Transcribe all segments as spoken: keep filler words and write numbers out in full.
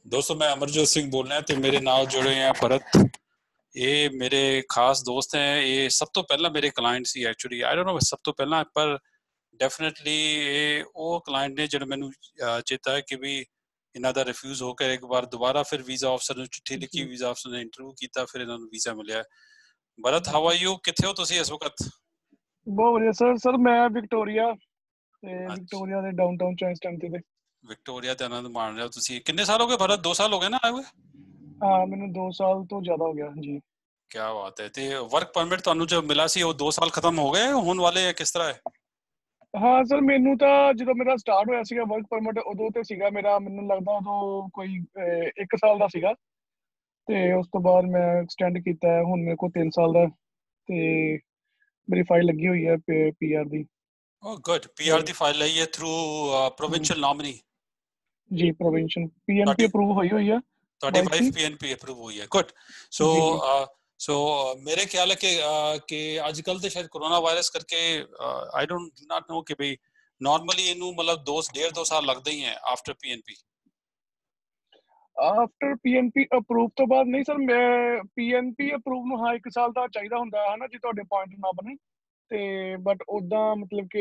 दोस्तों मैं अमरजोत सिंह बोल रहा ते मेरे नाल जुड़े हैं भरत। ये मेरे खास दोस्त हैं। ये सब तो पहला मेरे क्लाइंट सी एक्चुअली आई डोंट नो सब तो पहला पर डेफिनेटली ये वो क्लाइंट ने जो मैनू चेता है कि भी इन्हां दा रिफ्यूज होकर एक बार दोबारा फिर वीजा ऑफिसर ने चिट्ठी लिखी, वीजा ऑफिसर ने इंटरव्यू किया, फिर इन्हां नू वीजा मिलिया। भरत हाउ आर यू, किथे हो तुसी इस वक्त? बहुत बढ़िया सर। सर मैं विक्टोरिया ਤੇ अच्छा, ਵਿਕਟੋਰੀਆ ਦੇ ਡਾਊਨਟਾਊਨ ਚਾਈਸਟਨ ਤੇ विक्टोरिया ते आनंद मान रहे हो तुसी। कितने साल हो गए भरत? दो साल हो गए ना आए हुए? ਹਾਂ ਮੈਨੂੰ ਦੋ ਸਾਲ ਤੋਂ ਜ਼ਿਆਦਾ ਹੋ ਗਿਆ ਜੀ। क्या बात है। ते वर्क परमिट ਤੁਹਾਨੂੰ जो मिला सी वो दो साल खत्म हो गए, होने वाले है, किस तरह है? ਹਾਂ ਸਰ ਮੈਨੂੰ ਤਾਂ ਜਦੋਂ ਮੇਰਾ ਸਟਾਰਟ ਹੋਇਆ ਸੀਗਾ ਵਰਕ ਪਰਮਿਟ ਉਦੋਂ ਤੇ ਸੀਗਾ ਮੇਰਾ, ਮੈਨੂੰ ਲੱਗਦਾ ਉਦੋਂ ਕੋਈ ਅਹ, ਇੱਕ ਸਾਲ ਦਾ ਸੀਗਾ ਤੇ ਉਸ ਤੋਂ ਬਾਅਦ ਮੈਂ ਐਕਸਟੈਂਡ ਕੀਤਾ ਹੈ, ਹੁਣ ਮੇਰੇ ਕੋਲ ਤਿੰਨ ਸਾਲ ਦਾ ਤੇ ਮੇਰੀ ਫਾਈਲ ਲੱਗੀ ਹੋਈ ਹੈ ਪੀਆਰ ਦੀ। Oh good, P R ਦੀ ਫਾਈਲ ਲਈ ਹੈ ਥਰੂ ਪ੍ਰੋਵਿੰਸ਼ੀਅਲ ਨੋਮਨੀ। ਜੀ ਪ੍ਰੋਵਿੰਸ਼ੀਅਲ ਪੀਐਨਪੀ ਤੁਹਾਡੀ ਅਪਰੂਵ ਹੋਈ ਹੋਈ ਹੈ। ਤੁਹਾਡੀ wife P N P approve ਹੋਈ ਹੈ। ਗੁੱਡ। ਸੋ ਸੋ ਮੇਰੇ ਖਿਆਲ ਹੈ ਕਿ ਕਿ ਅੱਜ ਕੱਲ ਤੇ ਸ਼ਾਇਦ ਕੋਰੋਨਾ ਵਾਇਰਸ ਕਰਕੇ ਆਈ ਡੋंट ਨਾਟ ਨੋ ਕਿ ਵੀ ਨਾਰਮਲੀ ਇਹਨੂੰ ਮਤਲਬ ਦੋ ਡੇਢ ਦੋ ਸਾਲ ਲੱਗਦੇ ਹੀ ਹੈ after P N P। After PNP approve ਤੋਂ ਬਾਅਦ ਨਹੀਂ ਸਰ, ਮੈਂ ਪੀਐਨਪੀ ਅਪਰੂਵ ਨੂੰ ਹਾਂ ਇੱਕ ਸਾਲ ਦਾ ਚਾਹੀਦਾ ਹੁੰਦਾ ਹੈ ਨਾ ਜੀ, ਤੁਹਾਡੇ ਪੁਆਇੰਟ ਨਾ ਬਣੇ ਤੇ ਬਟ ਉਦਾਂ ਮਤਲਬ ਕਿ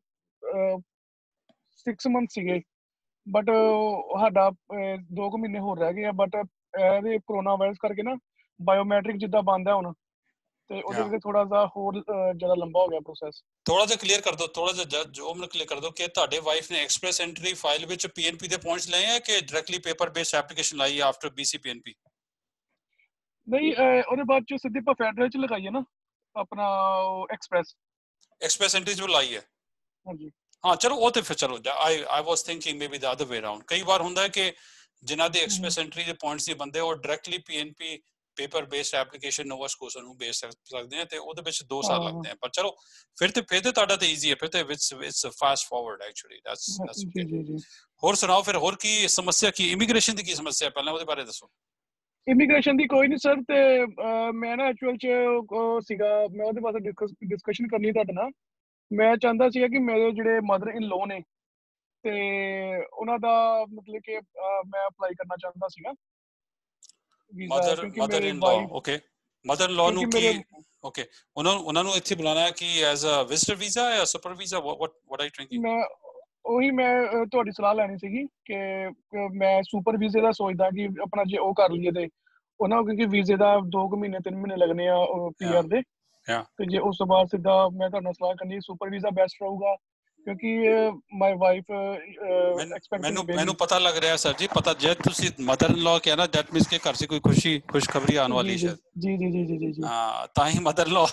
ਸਿਕਸ ਮੰਥ ਸੀਗੇ ਬਟ ਸਾਡਾ ਦੋ ਕੁ ਮਹੀਨੇ ਹੋਰ ਰਹਿ ਗਏ ਆ ਬਟ ਇਹਦੇ ਕਰੋਨਾ ਵਾਇਰਸ ਕਰਕੇ ਨਾ ਬਾਇਓਮੈਟ੍ਰਿਕ ਜਿੱਦਾਂ ਬੰਦ ਹੈ ਹੁਣ ਤੇ ਉਹਦੇ ਕਰਕੇ ਥੋੜਾ ਜਿਹਾ ਹੋਰ ਜ਼ਿਆਦਾ ਲੰਬਾ ਹੋ ਗਿਆ ਪ੍ਰੋਸੈਸ। ਥੋੜਾ ਜਿਹਾ ਕਲੀਅਰ ਕਰ ਦਿਓ, ਥੋੜਾ ਜਿਹਾ ਜੋ ਮੈਨੂੰ ਕਲੀਅਰ ਕਰ ਦਿਓ ਕਿ ਤੁਹਾਡੇ ਵਾਈਫ ਨੇ ਐਕਸਪ੍ਰੈਸ ਐਂਟਰੀ ਫਾਈਲ ਵਿੱਚ P N P ਦੇ ਪੁਆਇੰਟਸ ਲਏ ਹੈ ਕਿ ਡਾਇਰੈਕਟਲੀ ਪੇਪਰ ਬੇਸਡ ਐਪਲੀਕੇਸ਼ਨ ਲਾਈ after B C P N P? ਨਹੀਂ ਉਹਦੇ ਬਾਅਦ ਚ ਸਿੱਧੀ ਆਪਾਂ ਫੈਡਰਲ ਚ ਲਗਾਈ ਹੈ ਨਾ ਆਪਣਾ ਐਕਸਪ੍ਰੈਸ ਐਕਸਪ੍ਰੈਸ ਐਂਟਰੀ ਜੋ ਲਾਈ ਹੈ। ਹਾਂਜੀ ਹਾਂ ਚਲੋ ਉਹ ਤੇ ਫਿਰ ਚਲੋ I I was thinking maybe the other way around. ਕਈ ਵਾਰ ਹੁੰਦਾ ਹੈ ਕਿ ਜਿਨ੍ਹਾਂ ਦੇ ਐਕਸਪ੍ਰੈਸ ਐਂਟਰੀ ਦੇ ਪੁਆਇੰਟਸ ਦੇ ਬੰਦੇ ਉਹ directly P N P paper based application Nova Scotia ਨੂੰ ਬੇਸ ਸਕਦੇ ਆ ਤੇ ਉਹਦੇ ਵਿੱਚ ਦੋ ਸਾਲ ਲੱਗਦੇ ਆ। ਪਰ ਚਲੋ ਫਿਰ ਤੇ ਫਿਰ ਤੇ ਤੁਹਾਡਾ ਤੇ ਈਜ਼ੀ ਹੈ, ਫਿਰ ਤੇ it's it's fast forward actually. That's that's okay. ਜੀ ਜੀ। ਹੋਰ ਸੁਣਾਓ ਫਿਰ, ਹੋਰ ਕੀ ਸਮੱਸਿਆ, ਕੀ ਇਮੀਗ੍ਰੇਸ਼ਨ ਦੀ ਕੀ ਸਮੱਸਿਆ, ਪਹਿਲਾਂ ਉਹਦੇ ਬਾਰੇ ਦੱਸੋ। ਇਮੀਗ੍ਰੇਸ਼ਨ ਦੀ ਕੋਈ ਨਹੀਂ ਸਰ, ਤੇ ਮੈਂ ਨਾ ਐਕਚੁਅਲ ਚ ਸੀਗਾ, ਮੈਂ ਉਹਦੇ ਬਾਰੇ ਡਿਸਕਸ਼ਨ ਕਰਨੀ ਤੁਹਾਡੇ ਨਾਲ। ਮੈਂ ਚਾਹੁੰਦਾ ਸੀਗਾ ਕਿ ਮੇਰੇ ਜਿਹੜੇ ਮਦਰ ਇਨ ਲੋ ਨੇ ਤੇ ਉਹਨਾਂ ਦਾ ਮਤਲਬ ਕਿ ਮੈਂ ਅਪਲਾਈ ਕਰਨਾ ਚਾਹੁੰਦਾ ਸੀਗਾ ਵੀਜ਼ਾ, ਕਿਉਂਕਿ ਮੇਰੇ wife okay mother in law ਨੂੰ ਕੀ ਓਕੇ ਉਹਨਾਂ ਉਹਨਾਂ ਨੂੰ ਇੱਥੇ ਬੁਲਾਣਾ ਹੈ ਕਿ ਐਜ਼ ਅ ਵਿਜ਼ਟਰ ਵੀਜ਼ਾ ਜਾਂ super visa, what what are you thinking? ਮੈਂ ਉਹੀ ਮੈਂ ਤੁਹਾਡੀ ਸਲਾਹ ਲੈਣੀ ਸੀਗੀ ਕਿ ਮੈਂ ਸੁਪਰ ਵੀਜ਼ੇ ਦਾ ਸੋਚਦਾ ਕਿ ਆਪਣਾ ਜੇ ਉਹ ਕਰ ਲਈਏ ਤੇ ਉਹਨਾਂ ਕਿਉਂਕਿ ਵੀਜ਼ੇ ਦਾ ਦੋ ਕੁ ਮਹੀਨੇ ਤਿੰਨ ਮਹੀਨੇ ਲੱਗਣੇ ਆ ਪੀਆਰ ਦੇ, ਤੇ ਜੇ ਉਸ ਤੋਂ ਬਾਅਦ ਸਿੱਧਾ ਮੈਂ ਤੁਹਾਡੇ ਨਾਲ ਸਲਾਹ ਕਰਨੀ ਸੁਪਰ ਵੀਜ਼ਾ ਬੈਸਟ ਰਹੂਗਾ ਕਿਉਂਕਿ ਮਾਈ ਵਾਈਫ ਮੈਨੂੰ ਮੈਨੂੰ ਪਤਾ ਲੱਗ ਰਿਹਾ ਸਰ ਜੀ, ਪਤਾ ਜੇ ਤੁਸੀਂ ਮਦਰ ਇਨ ਲੋ ਕਿਹਾ ਨਾ ਦੈਟ ਮੀਨਸ ਕਿ ਘਰ 'ਚ ਕੋਈ ਖੁਸ਼ੀ ਖੁਸ਼ਖਬਰੀ ਆਉਣ ਵਾਲੀ ਹੈ। ਜੀ ਜੀ ਜੀ ਜੀ ਜੀ ਹਾਂ ਤਾਂ ਹੀ ਮਦਰ ਇਨ ਲੋ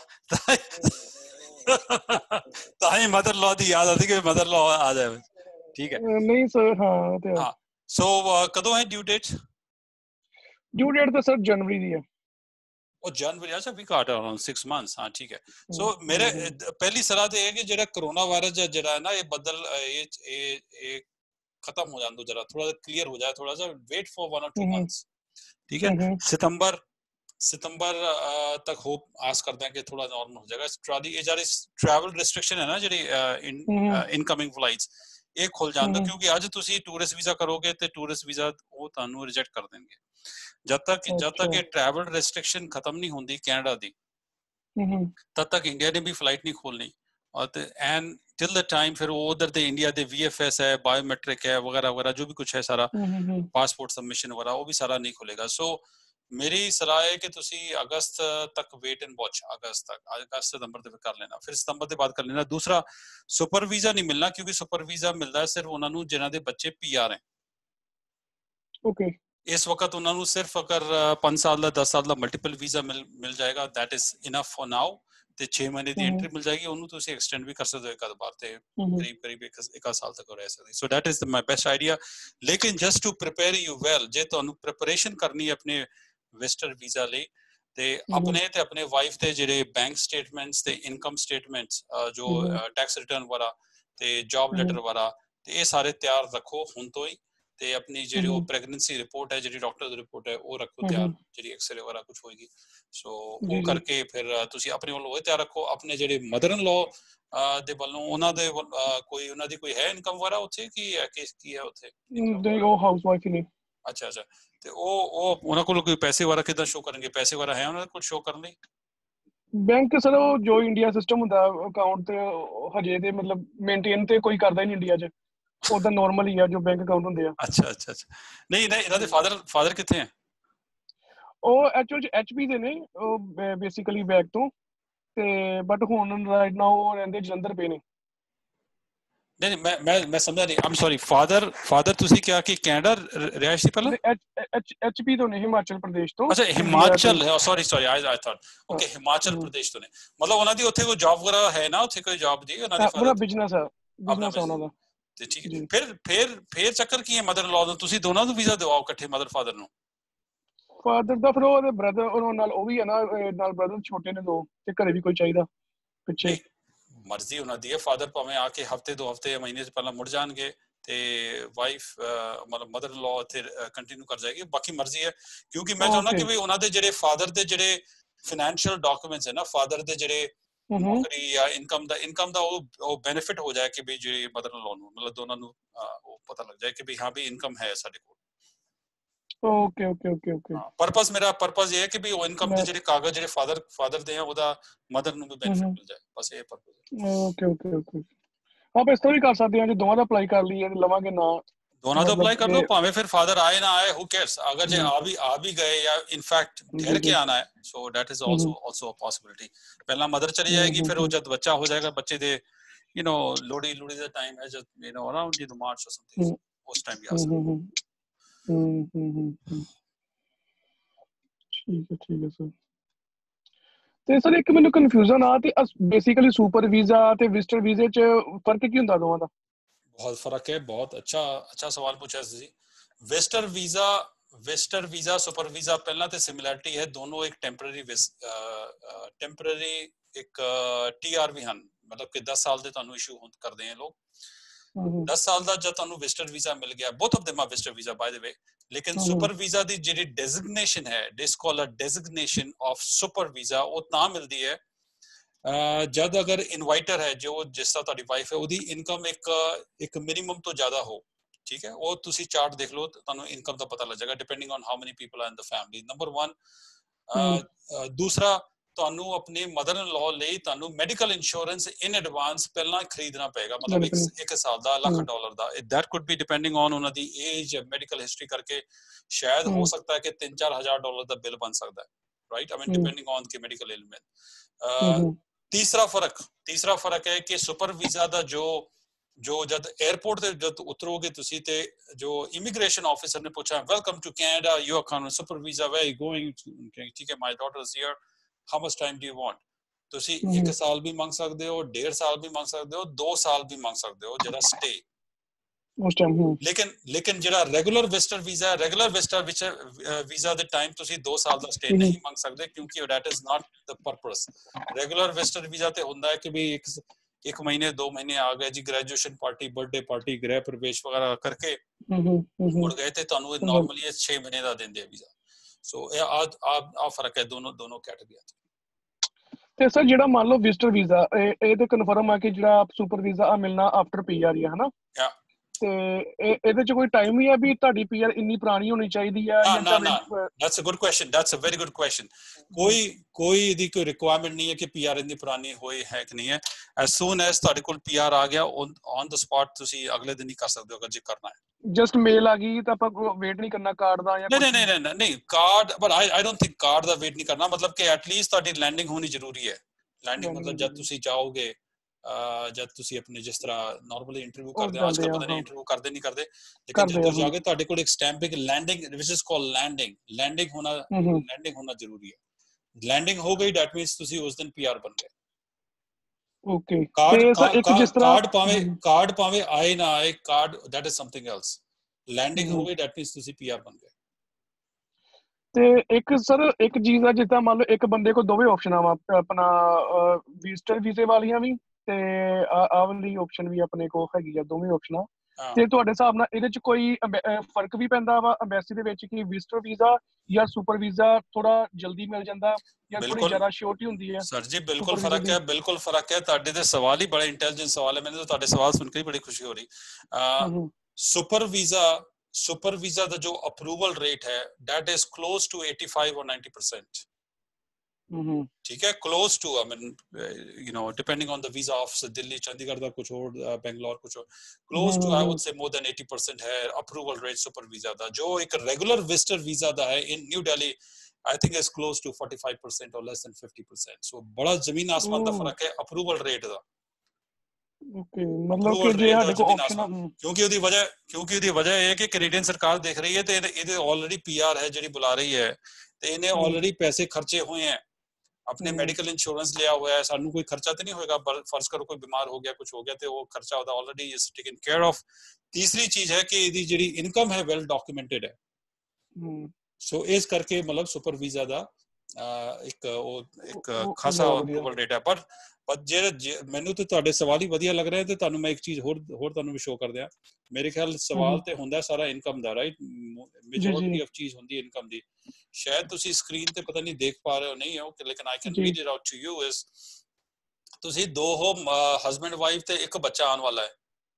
ਤਾਂ ਹੀ ਮਦਰ ਇਨ ਲੋ ਦੀ ਯਾਦ ਆਉਂਦੀ ਕਿ ਮਦਰ ਇਨ ਲੋ ਆ ਜਾਵੇ। ਠੀਕ ਹੈ ਨਹੀਂ ਸਰ। ਹਾਂ ਤੇ ਹਾਂ ਸੋ ਕਦੋਂ ਹੈ ਡਿਊ ਡੇਟ? ਡਿਊ ਡੇਟ ਤਾਂ ਸਰ ਜਨਵਰੀ ਦੀ ਹੈ। ਉਹ ਜਨਵਰੀ, ਅੱਛਾ ਵੀ ਘੱਟ ਅਰਾਊਂਡ ਸਿਕਸ ਮੰਥਸ। ਹਾਂ ਠੀਕ ਹੈ। ਸੋ ਮੇਰੇ ਪਹਿਲੀ ਸਲਾਹ ਤੇ ਇਹ ਹੈ ਕਿ ਜਿਹੜਾ ਕਰੋਨਾ ਵਾਇਰਸ ਜਿਹੜਾ ਹੈ ਨਾ ਇਹ ਬਦਲ ਇਹ ਇਹ ਇਹ ਖਤਮ ਹੋ ਜਾਣ ਦੋ, ਜਰਾ ਥੋੜਾ ਜਿਹਾ ਕਲੀਅਰ ਹੋ ਜਾਏ, ਥੋੜਾ ਜਿਹਾ ਵੇਟ ਫॉर वन और टू मंथ्स। ठीक है सितंबर सितंबर तक होप आस करते हैं कि थोड़ा नॉर्मल हो जाएगा। ट्रैवल रिस्ट्रिक्शन है ना ਜਿਹੜੀ ਇਨਕਮਿੰਗ ਫਲਾਈਟਸ ਇਹ ਖੁੱਲ ਜਾਂਦਾ, ਕਿਉਂਕਿ ਅੱਜ ਤੁਸੀਂ ਟੂਰਿਸਟ ਵੀਜ਼ਾ ਕਰੋਗੇ ਤੇ ਟੂਰਿਸਟ ਵੀਜ਼ਾ ਉਹ ਤੁਹਾਨੂੰ ਰਿਜੈਕਟ ਕਰ ਦੇਣਗੇ। ਜਦ ਤੱਕ ਜਦ ਤੱਕ ਇਹ ट्रैवल रिस्ट्रिक्शन खत्म नहीं होती कनाडा दी तब तक इंडिया ने भी फ्लाइट नहीं खोलनी। और एंड टिल द टाइम फिर वो उधर दे इंडिया दे V F S है, बायोमेट्रिक है वगैरह वगैरह जो भी कुछ है सारा पासपोर्ट सबमिशन वगैरह वो भी सारा नहीं खुलेगा। सो मेरी सलाह है कि तुसी अगस्त तक वेट एंड वॉच, अगस्त तक अगस्त सितंबर तक कर लेना, फिर सितंबर के बाद कर लेना। दूसरा सुपर वीजा नहीं मिलना, क्योंकि सुपर वीजा मिलता है सिर्फ उन्होंने जिन्हों के बच्चे P R हैं। ओके इस वक्त उन्होंने सिर्फ अगर पांच साल का दस साल का मल्टीपल वीजा मिल मिल जाएगा, that is enough for now. ਤੇ छह महीने ਦੀ ਐਂਟਰੀ ਮਿਲ ਜਾਏਗੀ, ਉਹਨੂੰ ਤੁਸੀਂ ਐਕਸਟੈਂਡ ਵੀ ਕਰ ਸਕਦੇ ਹੋ ਇੱਕ ਬਾਰ ਤੇ ਕਰੀਬ ਕਰੀਬ ਇੱਕ ਸਾਲ ਤੱਕ ਰਹਿ ਸਕਦੀ। So that is my best idea. ਲੇਕਿਨ just to prepare you well, ਜੇ ਤੁਹਾਨੂੰ ਪ੍ਰਿਪਰੇਸ਼ਨ ਕਰਨੀ ਆਪਣੇ ਵਿਜ਼ਟਰ ਵੀਜ਼ਾ ਲਈ ਤੇ ਆਪਣੇ ਤੇ ਆਪਣੇ ਵਾਈਫ ਦੇ ਜਿਹੜੇ ਬੈਂਕ ਸਟੇਟਮੈਂਟਸ ਤੇ ਇਨਕਮ ਸਟੇਟਮੈਂਟਸ ਜੋ ਟੈਕਸ ਰਿਟਰਨ ਵਾਲਾ ਤੇ ਜੌਬ ਲੈਟਰ ਵਾਲਾ ਤੇ ਇਹ ਸਾਰੇ ਤਿਆਰ ਰੱਖੋ ਹੁਣ ਤੋਂ ਹੀ। ਤੇ ਆਪਣੀ ਜਿਹੜੀ ਉਹ ਪ੍ਰੈਗਨੈਂਸੀ ਰਿਪੋਰਟ ਹੈ, ਜਿਹੜੀ ਡਾਕਟਰ ਦੀ ਰਿਪੋਰਟ ਹੈ ਉਹ ਰੱਖੋ ਤਿਆਰ, ਜਿਹੜੀ ਐਕਸਰੇ ਵਗੈਰਾ ਕੁਝ ਹੋਏਗੀ। ਸੋ ਉਹ ਕਰਕੇ ਫਿਰ ਤੁਸੀਂ ਆਪਣੇ ਵੱਲੋਂ ਉਹ ਤਿਆਰ ਰੱਖੋ। ਆਪਣੇ ਜਿਹੜੇ ਮਦਰ ਇਨ ਲੋ ਦੇ ਵੱਲੋਂ ਉਹਨਾਂ ਦੇ ਕੋਈ ਉਹਨਾਂ ਦੀ ਕੋਈ ਹੈ ਇਨਕਮ ਵਗੈਰਾ ਉੱਥੇ ਕੀ ਹੈ, ਕੀ ਹੈ ਉੱਥੇ? ਨਹੀਂ ਉਹ ਹਾਊਸ ਵਾਈਫ ਹੀ ਨੇ। ਅੱਛਾ ਅੱਛਾ ਤੇ ਉਹ ਉਹ ਉਹਨਾਂ ਕੋਲ ਕੋਈ ਪੈਸੇ ਵਾਰਾ ਕਿੱਦਾਂ ਸ਼ੋ ਕਰਨਗੇ, ਪੈਸੇ ਵਾਰਾ ਹੈ ਉਹਨਾਂ ਕੋਲ ਸ਼ੋ ਕਰਨ ਲਈ? ਬੈਂਕ ਸਰ ਉਹ ਜੋ ਇੰਡੀਆ ਸਿਸਟਮ ਹੁੰਦਾ ਅਕਾਊਂਟ ਤੇ ਉਹ ਹਜੇ ਤੇ ਮਤਲਬ ਮੇਨਟੇਨ ਤੇ ਕੋਈ ਕਰਦਾ ਹੀ ਨਹੀਂ ਇੰਡੀਆ 'ਚ, ਉਦਾਂ ਨਾਰਮਲ ਹੀ ਆ ਜੋ ਬੈਂਕ ਅਕਾਊਂਟ ਹੁੰਦੇ ਆ। ਅੱਛਾ ਅੱਛਾ ਅੱਛਾ ਨਹੀਂ ਨਹੀਂ ਇਹਨਾਂ ਦੇ ਫਾਦਰ ਫਾਦਰ ਕਿੱਥੇ ਹੈ? ਉਹ ਐਕਚੁਅਲ 'ਚ ਐਚ ਪੀ ਦੇ ਨੇ, ਉਹ ਬੇਸਿਕਲੀ ਬੈਕ ਤੋਂ, ਤੇ ਬਟ ਹੁਣ ਰਾਈਟ ਨਾਓ ਉਹ ਰਹਿੰਦੇ ਜਲੰਧਰ ਪਏ ਨੇ। ਨਹੀਂ ਨਹੀਂ ਮੈਂ ਮੈਂ ਮੈਂ ਸਮਝਿਆ ਨਹੀਂ, ਆਮ ਸੌਰੀ, ਫਾਦਰ ਫਾਦਰ ਤੁਸੀਂ ਕਿਹਾ ਕਿ ਕੈਨੇਡਾ ਰਿਹਾ ਸੀ ਪਹਿਲਾਂ? ਐਚ ਪੀ ਤੋਂ ਨੇ, ਹਿਮਾਚਲ ਪ੍ਰਦੇਸ਼ ਤੋਂ। ਅੱਛਾ ਇੰਡੀਆ ਤੋਂ Himachal, sorry sorry I I thought okay Himachal Pradesh ਤੋਂ ਨੇ, ਮਤਲਬ ਉਹਨਾਂ ਦੀ ਉੱਥੇ ਕੋਈ ਜੌਬ ਵਗੈਰਾ ਹੈ ਨਾ, ਉੱਥੇ ਕੋਈ ਜੌਬ ਦੀ ਉਹਨਾਂ ਦੇ ਫਾਦਰ ਉਹਨਾਂ ਦੀ? ਬਿਜ਼ਨਸ ਆ, ਆਪਣਾ ਬਿਜ਼ਨਸ ਆ ਉਹਨਾਂ ਬਿਜ਼ਨਸ ਦਾ ਤੇ ਠੀਕ ਹੈ। ਜੀ। ਫਿਰ ਫਿਰ ਫਿਰ ਚੱਕਰ ਕੀ ਹੈ ਮਦਰ ਲॉ ਦਾ? ਤੁਸੀਂ ਦੋਨਾਂ ਨੂੰ ਵੀਜ਼ਾ ਦਿਵਾਓ ਇਕੱਠੇ, ਮਦਰ ਫਾਦਰ ਨੂੰ। ਫਾਦਰ ਦਾ ਫਿਰ ਉਹਦੇ ਬ੍ਰਦਰ ਉਹਨਾਂ ਨਾਲ ਉਹ ਵੀ ਹੈ ਨਾ, ਨਾਲ ਬ੍ਰਦਰ ਛੋਟੇ ਨੇ ਦੋ, ਤੇ ਘਰੇ ਵੀ ਕੋਈ ਚਾਹੀਦਾ ਪਿੱਛੇ। ਨਹੀਂ ਮਰਜ਼ੀ ਉਹਨਾਂ ਦੀ ਹੈ, ਫਾਦਰ ਭਾਵੇਂ ਆ ਕੇ ਹਫਤੇ ਦੋ ਹਫਤੇ ਮਹੀਨੇ ਤੋਂ ਪਹਿਲਾਂ ਮੁੜ ਜਾਣਗੇ ਤੇ ਵਾਈਫ ਮਤਲਬ ਮਦਰ ਇਨ ਲਾਅ ਇੱਥੇ ਕੰਟੀਨਿਊ ਕਰ ਜਾਏਗੀ, ਬਾਕੀ ਮਰਜ਼ੀ ਹੈ। ਕਿਉਂਕਿ ਮੈਂ ਚਾਹੁੰਦਾ ਕਿ ਵੀ ਉਹਨਾਂ ਦੇ ਜਿਹੜੇ ਫਾਦਰ ਦੇ ਜਿਹੜੇ ਫਾਈਨੈਂਸ਼ੀਅਲ ਡਾਕੂਮੈਂਟਸ ਹੈ ਨਾ, ਫਾਦਰ ਦੇ ਜਿਹੜੇ ਨੌਕਰੀ ਜਾਂ ਇਨਕਮ ਦਾ ਇਨਕਮ ਦਾ ਉਹ ਉਹ ਬੈਨੀਫਿਟ ਹੋ ਜਾਏ ਕਿ ਵੀ ਜਿਹੜੀ ਮਦਰ ਇਨ ਲਾਅ ਨੂੰ ਮਤਲਬ ਦੋਨਾਂ ਨੂੰ ਉਹ ਪਤਾ ਲੱਗ ਜਾਏ ਕਿ ਵੀ ਹਾਂ ਵੀ ਇਨਕਮ ਹੈ ਸਾਡੇ ਕੋਲ। Okay okay okay okay purpose ਮੇਰਾ ਪਰਪਸ ਇਹ ਹੈ ਕਿ ਵੀ ਉਹ ਇਨਕਮ ਦੇ ਜਿਹੜੇ ਕਾਗਜ਼ ਜਿਹੜੇ ਫਾਦਰ ਫਾਦਰ ਦੇ ਆ ਉਹਦਾ ਮਦਰ ਨੂੰ ਵੀ ਬੈਨੀਫਿਟ ਮਿਲ ਜਾਏ, ਬਸ ਇਹ ਪਰਪਸ ਹੈ। ਓਕੇ ਓਕੇ ਓਕੇ ਆਪਾਂ ਇਸ ਤਰ੍ਹਾਂ ਵੀ ਕਰ ਸਕਦੇ ਹਾਂ, ਜੇ ਦੋਵਾਂ ਦਾ ਅਪਲਾਈ ਕਰ ਲਈਏ ਤੇ ਲਵਾਂਗੇ ਨਾ, ਦੋਨਾਂ ਦਾ ਅਪਲਾਈ ਕਰ ਲਓ, ਭਾਵੇਂ ਫਿਰ ਫਾਦਰ ਆਏ ਨਾ ਆਏ, ਹੂ ਕੇਅਰਸ, ਅਗਰ ਜੇ ਆ ਵੀ ਆ ਵੀ ਗਏ ਜਾਂ ਇਨਫੈਕਟ ਠਹਿਰ ਕੇ ਆਣਾ ਹੈ, so that is also also a possibility. ਪਹਿਲਾਂ ਮਦਰ ਚਲੀ ਜਾਏਗੀ, ਫਿਰ ਉਹ ਜਦ ਬੱਚਾ ਹੋ ਜਾਏਗਾ, ਬੱਚੇ ਦੇ you know Lohri Lohri the time ਹੈ ਜਦ you know around you March or something, ਉਸ ਟਾਈਮ ਵੀ ਆ ਸਕਦਾ। ਹੂੰ ਹੂੰ ਹੂੰ ਠੀਕ ਹੈ ਠੀਕ ਹੈ ਸਰ। ਤੇ ਸਰ ਇੱਕ ਮੈਨੂੰ ਕਨਫਿਊਜ਼ਨ ਆ, ਤੇ ਬੇਸਿਕਲੀ ਸੁਪਰ ਵੀਜ਼ਾ ਤੇ ਵਿਜ਼ਟਰ ਵੀਜ਼ੇ 'ਚ ਫਰਕ ਕੀ ਹੁੰਦਾ ਦੋਵਾਂ ਦਾ? ਬਹੁਤ ਫਰਕ ਹੈ, ਬਹੁਤ ਅੱਛਾ ਅੱਛਾ ਸਵਾਲ ਪੁੱਛਿਆ ਤੁਸੀਂ। Visitor visa visitor visa super visa ਪਹਿਲਾਂ ਤੇ ਸਿਮਿਲੈਰਿਟੀ ਹੈ, ਦੋਨੋਂ ਇੱਕ ਟੈਂਪਰੇਰੀ ਟੈਂਪਰੇਰੀ ਇੱਕ ਟੀ ਆਰ ਵੀ ਹਨ, ਮਤਲਬ ਕਿ ਦਸ ਸਾਲ ਦੇ ਤੁਹਾਨੂੰ ਇਸ਼ੂ ਕਰਦੇ ਆ ਲੋਕ। ਦਸ ਸਾਲ ਦਾ ਜਦ ਤੁਹਾਨੂੰ ਵਿਜ਼ਟਰ ਵੀਜ਼ਾ ਮਿਲ ਗਿਆ, both of them are visitor visa by the way, ਲੇਕਿਨ ਸੁਪਰ ਵੀਜ਼ਾ ਦੀ ਜਿਹੜੀ ਡੈਜ਼ਿਗਨੇਸ਼ਨ ਹੈ, this call a designation of super visa, ਉਹ ਤਾਂ ਮਿਲਦੀ ਹੈ ਜਦ ਅਗਰ ਇਨਵਾਈਟਰ ਹੈ, ਜੋ ਜਿਸ ਤਰ੍ਹਾਂ ਤੁਹਾਡੀ ਵਾਈਫ ਹੈ, ਉਹਦੀ ਇਨਕਮ ਇੱਕ ਇੱਕ ਮਿਨੀਮਮ ਤੋਂ ਜ਼ਿਆਦਾ ਹੋ, ਠੀਕ ਹੈ। ਉਹ ਤੁਸੀਂ ਚਾਰਟ ਦੇਖ ਲਓ, ਤੁਹਾਨੂੰ ਇਨਕਮ ਦਾ ਪਤਾ ਲੱਗ ਜਾਏਗਾ, depending on how many people are in the family, number one. ਦੂਸਰਾ, ਤੁਹਾਨੂੰ ਆਪਣੀ ਮਦਰ ਇਨ ਲਾਅ ਲਈ ਤੁਹਾਨੂੰ ਮੈਡੀਕਲ ਇੰਸ਼ੋਰੈਂਸ ਇਨ ਐਡਵਾਂਸ ਪਹਿਲਾਂ ਖਰੀਦਣਾ ਪਏਗਾ, ਮਤਲਬ ਇੱਕ ਇੱਕ ਸਾਲ ਦਾ ਲੱਖ ਡਾਲਰ ਦਾ। That could be depending on ਉਹਨਾਂ ਦੀ ਏਜ, ਮੈਡੀਕਲ ਹਿਸਟਰੀ ਕਰਕੇ ਸ਼ਾਇਦ ਹੋ ਸਕਦਾ ਹੈ ਕਿ ਤਿੰਨ ਚਾਰ ਹਜ਼ਾਰ ਡਾਲਰ ਦਾ ਬਿੱਲ ਬਣ ਸਕਦਾ ਹੈ, right, I mean depending on ਕੀ ਮੈਡੀਕਲ ਇਲਮੈਂਟ। ਤੀਸਰਾ ਫਰਕ ਤੀਸਰਾ ਫਰਕ ਹੈ ਕਿ ਸੁਪਰ ਵੀਜ਼ਾ ਦਾ ਜੋ ਜੋ ਜਦ 에ਅਰਪੋਰਟ ਤੇ ਜਦ ਉਤਰੋਗੇ ਤੁਸੀਂ, ਤੇ ਜੋ ਇਮੀਗ੍ਰੇਸ਼ਨ ਆਫਿਸਰ ਨੇ ਪੁੱਛਿਆ, welcome to Canada, you are coming super visa, where are you going, ਠੀਕ ਹੈ, my daughter is here, how much time do you want. ਤੁਸੀਂ ਇੱਕ ਸਾਲ ਵੀ ਮੰਗ ਸਕਦੇ ਹੋ, ਡੇਢ ਸਾਲ ਵੀ ਮੰਗ ਸਕਦੇ ਹੋ, ਦੋ ਸਾਲ ਵੀ ਮੰਗ ਸਕਦੇ ਹੋ ਜਿਹੜਾ ਸਟੇ। ਲੇਕਿਨ ਲੇਕਿਨ ਜਿਹੜਾ ਰੈਗੂਲਰ ਵਿਜ਼ਟਰ ਵੀਜ਼ਾ ਹੈ, ਰੈਗੂਲਰ ਵਿਜ਼ਟਰ ਵਿੱਚ ਵੀਜ਼ਾ ਦੇ ਟਾਈਮ ਤੁਸੀਂ ਦੋ ਸਾਲ ਦਾ ਸਟੇ ਨਹੀਂ ਮੰਗ ਸਕਦੇ, ਕਿਉਂਕਿ that is not the purpose. Regular visitor visa ਤੇ ਹੁੰਦਾ ਹੈ ਕਿ ਵੀ ਇੱਕ ਇੱਕ ਮਹੀਨੇ ਦੋ ਮਹੀਨੇ ਆ ਗਏ ਜੀ, ਗ੍ਰੈਜੂਏਸ਼ਨ ਪਾਰਟੀ, ਬਰਥਡੇ ਪਾਰਟੀ, ਗ੍ਰਹਿ ਪ੍ਰਵੇਸ਼ ਵਗੈਰਾ ਕਰਕੇ ਮੁੜ ਗਏ, ਤੇ ਤੁਹਾਨੂੰ ਨਾਰਮਲੀ ਛੇ ਮਹੀਨੇ ਦਾ ਦਿੰਦੇ ਆ ਵੀਜ਼ਾ। ਸੋ ਇਹ ਆ ਆ ਫਰਕ ਹੈ ਦੋਨੋਂ ਦੋਨੋਂ ਕੈਟੇਗਰੀਆਂ ਚ। ਤੇ ਸਰ ਜਿਹੜਾ ਮੰਨ ਲਓ ਵਿਜ਼ਟਰ ਵੀਜ਼ਾ, ਇਹ ਤੇ ਕਨਫਰਮ ਆ ਕਿ ਜਿਹੜਾ ਸੁਪਰ ਵੀਜ਼ਾ ਆ ਮਿਲਣਾ ਆਫਟਰ ਪੀ ਆਰ ਹੀ ਆ, ਹਨਾ? ਤੇ ਇਹਦੇ ਚ ਕੋਈ ਟਾਈਮ ਹੀ ਆ ਵੀ ਤੁਹਾਡੀ ਪੀ ਆਰ ਇੰਨੀ ਪੁਰਾਣੀ ਹੋਣੀ ਚਾਹੀਦੀ ਆ ਜਾਂ ਨਾ ਨਾ that's a good question, that's a very good question. ਕੋਈ ਕੋਈ ਇਹਦੀ ਕੋਈ ਰਿਕੁਆਇਰਮੈਂਟ ਨਹੀਂ ਹੈ ਕਿ ਪੀ ਆਰ ਇੰਨੀ ਪੁਰਾਣੀ ਹੋਏ ਹੈ ਕਿ ਨਹੀਂ ਹੈ। ਐਸ ਸੂਨ ਐਸ ਤੁਹਾਡੇ ਕੋਲ ਪੀ ਆਰ ਆ ਗਿਆ, ਔਨ ਦ ਸਪੌਟ ਤੁਸੀਂ ਅਗਲੇ ਦਿਨ ਹੀ ਕਰ ਸਕਦੇ ਹੋ ਅਗਰ ਜੇ ਕਰਨਾ ਹੈ। ਜਸਟ ਮੇਲ ਆ ਗਈ ਤਾਂ ਆਪਾਂ ਵੇਟ ਨਹੀਂ ਕਰਨਾ ਕਾਰਡ ਦਾ ਜਾਂ ਨਹੀਂ ਨਹੀਂ ਨਹੀਂ ਨਹੀਂ card, but I I don't think card ਦਾ ਵੇਟ ਨਹੀਂ ਕਰਨਾ, ਮਤਲਬ ਕਿ ਐਟਲੀਸਟ ਤੁਹਾਡੀ ਲੈਂਡਿੰਗ ਹੋਣੀ ਜ਼ਰੂਰੀ ਹੈ। ਲੈਂਡਿੰਗ ਮਤਲਬ ਜਦ ਤੁਸੀਂ ਜਾਓਗੇ, ਜਦ ਤੁਸੀਂ ਆਪਣੇ ਜਿਸ ਤਰ੍ਹਾਂ ਨਾਰਮਲੀ ਇੰਟਰਵਿਊ ਕਰਦੇ ਹੋ, ਅੱਜ ਕੱਲ੍ਹ ਪਤਾ ਨਹੀਂ ਇੰਟਰਵਿਊ ਕਰਦੇ ਨਹੀਂ ਕਰਦੇ, ਲੇਕਿਨ ਜਦ ਤੁਸੀਂ ਜਾਓਗੇ ਤੁਹਾਡੇ ਕੋਲ ਇੱਕ stamping landing which is called landing landing ਹੋਣਾ ਲੈਂਡਿੰਗ ਹੋਣਾ ਜ਼ਰੂਰੀ ਹੈ। ਲੈਂਡਿੰਗ ਹੋ ਗਈ, ਦੈਟ ਮੀਨਸ ਤੁਸੀਂ ਉਸ ਦਿਨ ਪੀ ਆਰ ਬਣ ਗਏ। ਓਕੇ, ਕਾਰਡ ਕਾਰਡ ਭਾਵੇਂ ਕਾਰਡ ਭਾਵੇਂ ਆਏ ਨਾ ਆਏ, card that is something else. Landing ਹੋ ਗਈ, ਦੈਟ ਮੀਨਸ ਤੁਸੀਂ ਪੀ ਆਰ ਬਣ ਗਏ। ਤੇ ਇੱਕ ਸਰ ਇੱਕ ਚੀਜ਼ ਆ, ਜਿੱਦਾਂ ਮੰਨ ਲਓ ਇੱਕ ਬੰਦੇ ਕੋਲ ਦੋਵੇਂ ਆਪਸ਼ਨਾਂ ਵਾ, ਆਪਣਾ ਵਿਜ਼ਟਰ ਵੀਜ਼ੇ ਵਾਲੀਆਂ ਵੀ ਤੇ ਆਹ ਵਾਲੀ ਆਪਸ਼ਨ ਵੀ ਆਪਣੇ ਕੋਲ ਹੈਗੀ ਆ, ਦੋਵੇਂ ਆਪਸ਼ਨਾਂ। ਤੇ ਤੁਹਾਡੇ ਹਿਸਾਬ ਨਾਲ ਇਹਦੇ ਚ ਕੋਈ ਫਰਕ ਵੀ ਪੈਂਦਾ ਵਾ ਅੰਬੈਸੀ ਦੇ ਵਿੱਚ ਕਿ ਵਿਜ਼ਟਰ ਵੀਜ਼ਾ ਜਾਂ ਸੁਪਰ ਵੀਜ਼ਾ ਥੋੜਾ ਜਲਦੀ ਮਿਲ ਜਾਂਦਾ ਜਾਂ ਥੋੜੀ ਜ਼ਿਆਦਾ ਸ਼ੋਰਟੀ ਹੁੰਦੀ ਹੈ? ਸਰ ਜੀ ਬਿਲਕੁਲ ਫਰਕ ਹੈ, ਬਿਲਕੁਲ ਫਰਕ ਹੈ। ਤੁਹਾਡੇ ਤੇ ਸਵਾਲ ਹੀ ਬੜਾ ਇੰਟੈਲੀਜੈਂਟ ਸਵਾਲ ਹੈ, ਮੈਨੂੰ ਤਾਂ ਤੁਹਾਡੇ ਸਵਾਲ ਸੁਣ ਕੇ ਹੀ ਬੜੀ ਖੁਸ਼ੀ ਹੋ ਰਹੀ। ਸੁਪਰ ਵੀਜ਼ਾ सुपर वीजा ਦਾ ਜੋ ਅਪਰੂਵਲ ਰੇਟ ਹੈ that is close to eighty-five or ninety percent ਹੂੰ ਠੀਕ ਹੈ close to I mean uh, you know depending on the visa office Delhi Chandigarh ਦਾ ਕੁਝ ਹੋਰ ਬੈਂਗਲੌਰ ਕੁਝ ਹੋਰ close to I would say more than eighty percent ਹੈ approval rate super visa ਦਾ ਜੋ ਇੱਕ ਰੈਗੂਲਰ ਵਿਜ਼ਟਰ ਵੀਜ਼ਾ ਦਾ ਹੈ in New Delhi I think is close to forty-five percent or less than fifty percent so ਬੜਾ ਜ਼ਮੀਨ ਆਸਮਾਨ ਦਾ ਫਰਕ ਹੈ ਅਪਰੂਵਲ ਰੇਟ ਦਾ ਓਕੇ ਮਤਲਬ ਕਿ ਜੇ ਸਾਡੇ ਕੋਲ ਆਪਸ਼ਨ ਕਿਉਂਕਿ ਉਹਦੀ ਵਜ੍ਹਾ ਕਿਉਂਕਿ ਉਹਦੀ ਵਜ੍ਹਾ ਇਹ ਹੈ ਕਿ ਕੈਨੇਡੀਅਨ ਸਰਕਾਰ ਦੇਖ ਰਹੀ ਹੈ ਤੇ ਇਹਦੇ ਆਲਰੇਡੀ ਪੀਆਰ ਹੈ ਜਿਹੜੀ ਬੁਲਾ ਰਹੀ ਹੈ ਤੇ ਇਹਨੇ ਆਲਰੇਡੀ ਪੈਸੇ ਖਰਚੇ ਹੋਏ ਹੈ अपने मेडिकल इंश्योरेंस लिया हुआ है सानू कोई खर्चा तो नहीं होगा फर्ज करो कोई बीमार हो गया कुछ हो गया तो वो खर्चा होता already is taken care of तीसरी चीज है कि ਇਹਦੀ ਜਿਹੜੀ ਇਨਕਮ ਹੈ ਵੈਲ ਡਾਕੂਮੈਂਟਡ ਹੈ ਸੋ ਇਸ ਕਰਕੇ ਮਤਲਬ ਸੁਪਰ ਵੀਜ਼ਾ ਦਾ ਇੱਕ ਉਹ ਇੱਕ ਖਾਸਾ ਅਪਰੂਵਲ ਰੇਟ ਹੈ ਪਰ ਪਰ ਜਿਹੜੇ ਮੈਨੂੰ ਤੇ ਤੁਹਾਡੇ ਸਵਾਲ ਹੀ ਵਧੀਆ ਲੱਗ ਰਿਹਾ ਤੇ ਤੁਹਾਨੂੰ ਮੈਂ ਇੱਕ ਚੀਜ਼ ਹੋਰ ਹੋਰ ਤੁਹਾਨੂੰ ਵੀ ਸ਼ੋ ਕਰ ਦਿਆਂ ਮੇਰੇ ਖਿਆਲ ਸਵਾਲ ਤੇ ਹੁੰਦਾ ਸਾਰਾ ਇਨਕਮ ਦਾ ਰਾਈਟ ਮੈਜੋਰਿਟੀ ਆਫ ਚੀਜ਼ ਹੁੰਦੀ ਇਨਕਮ ਦੀ ਸ਼ਾਇਦ ਤੁਸੀਂ ਸਕਰੀਨ ਤੇ ਪਤਾ ਨਹੀਂ ਦੇਖ ਪਾ ਰਹੇ ਹੋ ਨਹੀਂ ਹੋ ਲੇਕਿਨ I can read it out to you is ਤੁਸੀਂ ਦੋ ਹੋ ਹਸਬੈਂਡ ਵਾਈਫ ਤੇ ਇੱਕ ਬੱਚਾ ਆਉਣ ਵਾਲਾ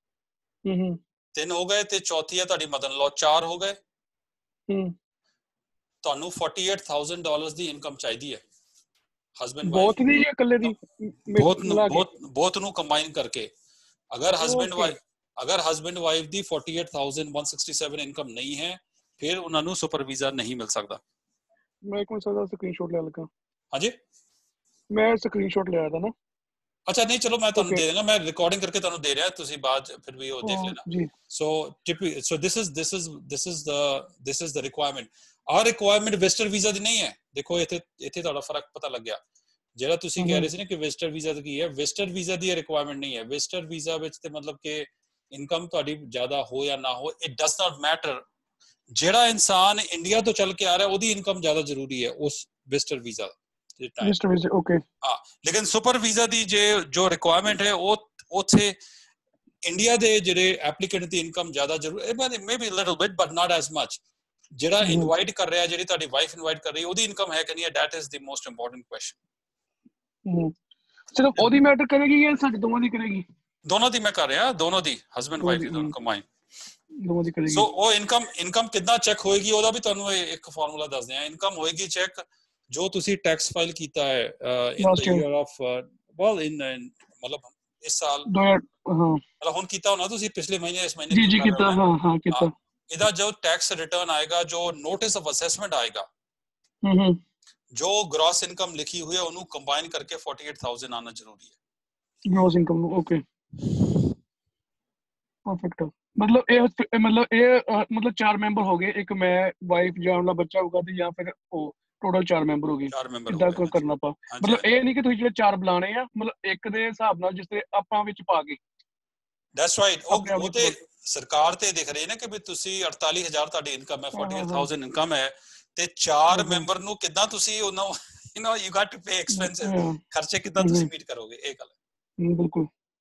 ਹੈ ਹੂੰ ਤਿੰਨ ਹੋ ਗਏ ਤੇ ਚੌਥੀ ਹੈ ਤੁਹਾਡੀ ਮਦਰ ਇਨ ਲਾ ਚਾਰ ਹੋ ਗਏ ਹੂੰ ਤੁਹਾਨੂੰ forty-eight thousand ਡਾਲਰਸ ਦੀ ਇਨਕਮ ਚਾਹੀਦੀ ਹੈ ਹਸਬੈਂਡ ਬਹੁਤ ਦੀ ਜਾਂ ਇਕੱਲੇ ਦੀ ਬਹੁਤ ਬਹੁਤ ਬਹੁਤ ਨੂੰ ਕੰਬਾਈਨ ਕਰਕੇ ਅਗਰ ਹਸਬੈਂਡ ਵਾਈਫ ਅਗਰ ਹਸਬੈਂਡ ਵਾਈਫ ਦੀ forty-eight thousand one hundred sixty-seven income ਨਹੀਂ ਹੈ ਫਿਰ ਉਹਨਾਂ ਨੂੰ ਸੁਪਰ ਵੀਜ਼ਾ ਨਹੀਂ ਮਿਲ ਸਕਦਾ ਮੈਂ ਇੱਕ ਮਿੰਟ ਦਾ ਸਕਰੀਨਸ਼ਾਟ ਲੈ ਲਗਾ ਹਾਂਜੀ ਮੈਂ ਸਕਰੀਨਸ਼ਾਟ ਲਿਆ था ना अच्छा नहीं चलो मैं ਤੁਹਾਨੂੰ ਦੇ ਦੇਣਾ ਮੈਂ ਰਿਕਾਰਡਿੰਗ ਕਰਕੇ ਤੁਹਾਨੂੰ ਦੇ ਰਿਹਾ ਤੁਸੀਂ ਬਾਅਦ ਫਿਰ ਵੀ ਉਹ ਦੇਖ ਲੈਣਾ ਜੀ ਸੋ ਟਿਪੀ so this is this is this is the this is the requirement ਆ ਰਿਕੁਆਇਰਮੈਂਟ ਵਿਜ਼ਟਰ ਵੀਜ਼ਾ ਦੀ ਨਹੀਂ ਹੈ ਦੇਖੋ ਇੱਥੇ ਇੱਥੇ ਤੁਹਾਡਾ ਫਰਕ ਪਤਾ ਲੱਗ ਗਿਆ ਜਿਹੜਾ ਤੁਸੀਂ ਕਹਿ ਰਹੇ ਸੀ ਨਾ ਕਿ ਵਿਜ਼ਟਰ ਵੀਜ਼ਾ ਦਾ ਕੀ ਹੈ ਵਿਜ਼ਟਰ ਵੀਜ਼ਾ ਦੀ ਰਿਕੁਆਇਰਮੈਂਟ ਨਹੀਂ ਹੈ ਵਿਜ਼ਟਰ ਵੀਜ਼ਾ ਵਿੱਚ ਤੇ ਮਤਲਬ ਕਿ ਇਨਕਮ ਤੁਹਾਡੀ ਜ਼ਿਆਦਾ ਹੋ ਜਾਂ ਨਾ ਹੋ ਇਟ ਡਸ ਨਾਟ ਮੈਟਰ ਜਿਹੜਾ ਇਨਸਾਨ ਇੰਡੀਆ ਤੋਂ ਚੱਲ ਕੇ ਆ ਰਿਹਾ ਉਹਦੀ ਇਨਕਮ ਜ਼ਿਆਦਾ ਜ਼ਰੂਰੀ ਹੈ ਉਸ visitor visa visitor visa okay ਹਾਂ ਲੇਕਿਨ ਸੁਪਰ ਵੀਜ਼ਾ ਦੀ ਜੇ ਜੋ ਰਿਕੁਆਇਰਮੈਂਟ ਹੈ ਉਹ ਉੱਥੇ ਇੰਡੀਆ ਦੇ ਜਿਹੜੇ ਐਪਲੀਕੈਂਟ ਦੀ ਇਨਕਮ ਜ਼ਿਆਦਾ ਜ਼ਰੂਰੀ maybe little bit but not as much ਜਿਹੜਾ ਇਨਵਾਈਟ ਕਰ ਰਿਹਾ ਜਿਹੜੀ ਤੁਹਾਡੀ ਵਾਈਫ ਇਨਵਾਈਟ ਕਰ ਰਹੀ ਉਹਦੀ ਇਨਕਮ ਹੈ ਕਿ ਨਹੀਂ that is the most important question ਸਿਰਫ ਉਹਦੀ ਮੈਟਰ ਕਰੇਗੀ ਜਾਂ ਸਾਡੇ ਦੋਵਾਂ ਦੀ ਕਰੇਗੀ ਦੋਨੋਂ ਦੀ ਮੈਂ ਕਰ ਰਿਹਾ ਦੋਨੋਂ ਦੀ ਹਸਬੈਂਡ ਵਾਈਫ ਦੀ ਦੋਨੋਂ ਕੰਬਾਈਨ ਦੋਵਾਂ ਦੀ ਕਰੇਗੀ ਸੋ ਉਹ ਇਨਕਮ ਇਨਕਮ ਕਿੰਨਾ ਚੈੱਕ ਹੋਏਗੀ ਉਹਦਾ ਵੀ ਤੁਹਾਨੂੰ ਇੱਕ ਫਾਰਮੂਲਾ ਦੱਸਦੇ ਆ ਇਨਕਮ ਹੋਏਗੀ ਚੈੱਕ ਜੋ ਤੁਸੀਂ ਟੈਕਸ ਫਾਈਲ ਕੀਤਾ ਹੈ in the year of well in ਮਤਲਬ ਇਸ ਸਾਲ ਹਾਂ ਮਤਲਬ ਹੁਣ ਕੀਤਾ ਹੋਣਾ ਤੁਸੀਂ ਪਿਛਲੇ ਮਹੀਨੇ ਇਸ ਮਹੀਨੇ ਜੀ ਜੀ ਕੀਤਾ ਹਾਂ ਹਾਂ ਕੀਤਾ ਇਹਦਾ ਜੋ ਟੈਕਸ ਰਿਟਰਨ ਆਏਗਾ ਜੋ ਨੋਟਿਸ ਆਫ ਅਸੈਸਮੈਂਟ ਆਏਗਾ ਹੂੰ ਹੂੰ ਜੋ ਗ੍ਰੋਸ ਇਨਕਮ ਲਿਖੀ ਹੋਈ ਹੈ ਉਹਨੂੰ ਕੰਬਾਈਨ ਕਰਕੇ forty-eight thousand ਆਣਾ ਜ਼ਰੂਰੀ ਹੈ ਗ੍ਰੋਸ ਇਨਕਮ ਨੂੰ ਓਕੇ ਪਰਫੈਕਟ ਮਤਲਬ ਇਹ ਮਤਲਬ ਇਹ ਮਤਲਬ ਚਾਰ ਮੈਂਬਰ ਹੋ ਗਏ ਇੱਕ ਮੈਂ ਵਾਈਫ ਜਾਂ ਉਹਦਾ ਬੱਚਾ ਹੋਊਗਾ ਤੇ ਜਾਂ ਫਿਰ ਉਹ ਟੋਟਲ ਚਾਰ ਮੈਂਬਰ ਹੋ ਗਏ ਚਾਰ ਮੈਂਬਰ ਕਿੱਦਾਂ ਕਰਨਾ ਆਪਾਂ ਮਤਲਬ ਇਹ ਨਹੀਂ ਕਿ ਤੁਸੀਂ ਜਿਹੜੇ ਚਾਰ ਬੁਲਾਣੇ ਆ ਮਤਲਬ ਇੱਕ ਦੇ ਹਿਸਾਬ ਨਾਲ ਜਿਸ ਤੇ ਆਪਾਂ ਵਿੱਚ ਪਾ ਕੇ ਦੈਟਸ ਰਾਈਟ ਉਹ ਤੇ ਸਰਕਾਰ ਤੇ ਦਿਖ ਰਹੀ ਹੈ ਨਾ ਕਿ ਵੀ ਤੁਸੀਂ ਅੜਤਾਲੀ ਹਜ਼ਾਰ ਤੁਹਾਡੀ ਇਨਕਮ ਹੈ forty-eight thousand ਇਨਕਮ ਹੈ ਤੇ ਚਾਰ ਮੈਂਬਰ ਨੂੰ ਕਿੱਦਾਂ ਤੁਸੀਂ ਉਹਨਾਂ you know you got to pay expenses ਖਰਚੇ ਕਿੱਦਾਂ ਤੁਸੀਂ ਮੀਟ ਕਰੋਗੇ ਇਹ ਗੱਲ ਹੈ ਬਿਲਕੁਲ